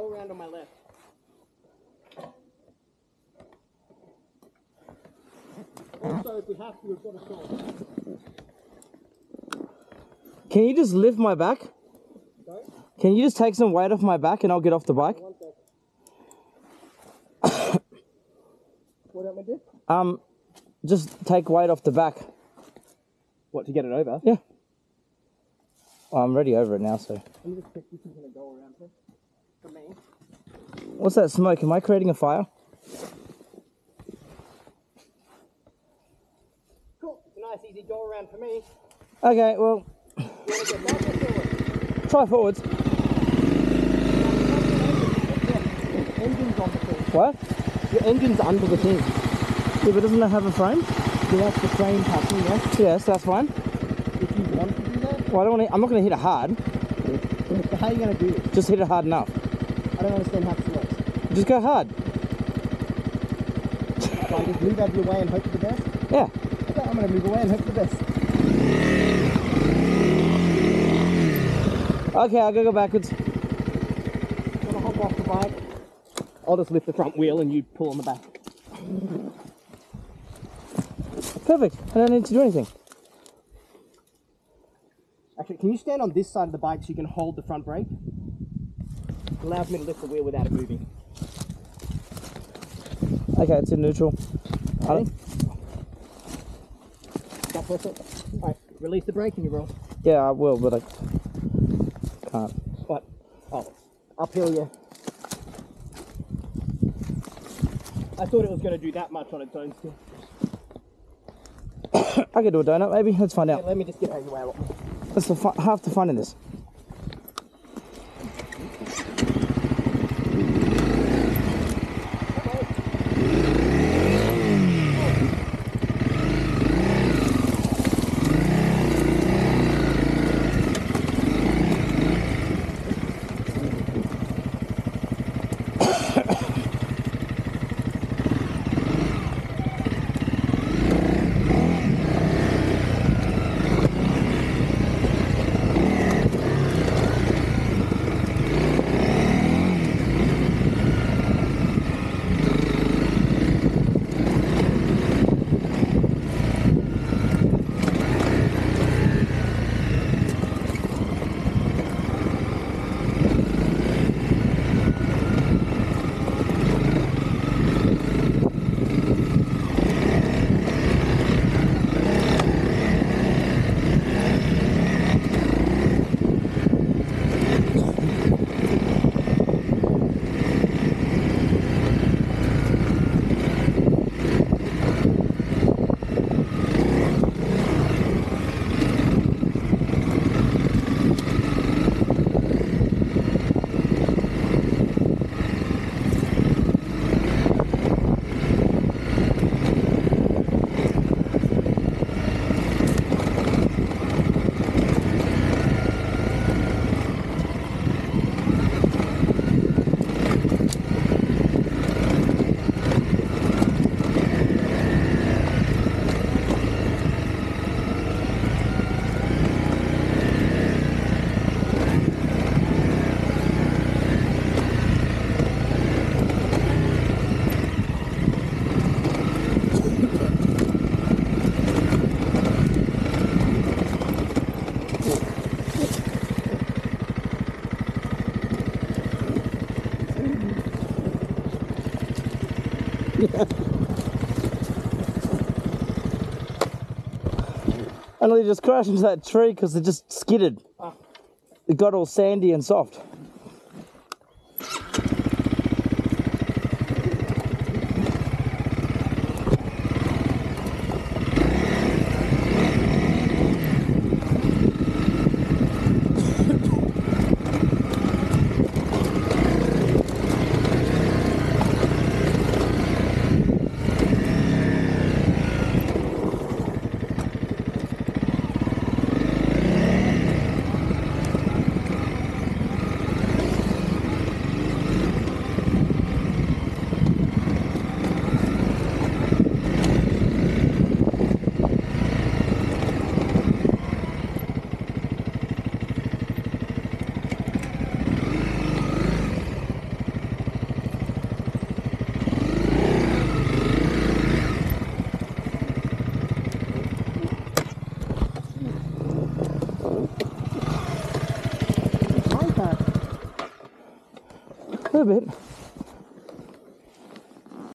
go around on my left. Also, if we have to, we've got a sword. Can you just lift my back? Sorry? Can you just take some weight off my back and I'll get off the bike? 1 second. What do you want me to do? Just take weight off the back. What, to get it over? Yeah. Well, I'm ready over it now, so. Let me just check this is going to go around for me. What's that smoke? Am I creating a fire? Cool. It's a nice easy go around for me. Okay, well, You want to get back or forward? try forwards. Your engine's on the thing. What? Your engine's under the thing. Yeah, but doesn't it have a frame? So that's the frame pattern, yes? Yes, that's fine. If you want to do that, Well, I don't want to, I'm not going to hit it hard. so how are you going to do this? Just hit it hard enough. I don't understand how this works. Just go hard. So I just move out of your way and hope for the best? Yeah. Okay, I'm going to move away and hope for the best. Okay, I'll go backwards. I'm going to hop off the bike. I'll just lift the front wheel and you pull on the back. Perfect. I don't need to do anything. Actually, can you stand on this side of the bike so you can hold the front brake? It allows me to lift the wheel without it moving. Okay, it's in neutral. Ready? Stop for a sec. Alright, release the brake and you roll. Yeah, I will, but I can't. What? Oh, uphill, yeah. I thought it was going to do that much on its own still. I could do a donut, maybe. Let's find Yeah, out. let me just get out of your way a lot more. That's half the fun in this. I nearly just crashed into that tree because it just skidded. It got all sandy and soft. little bit.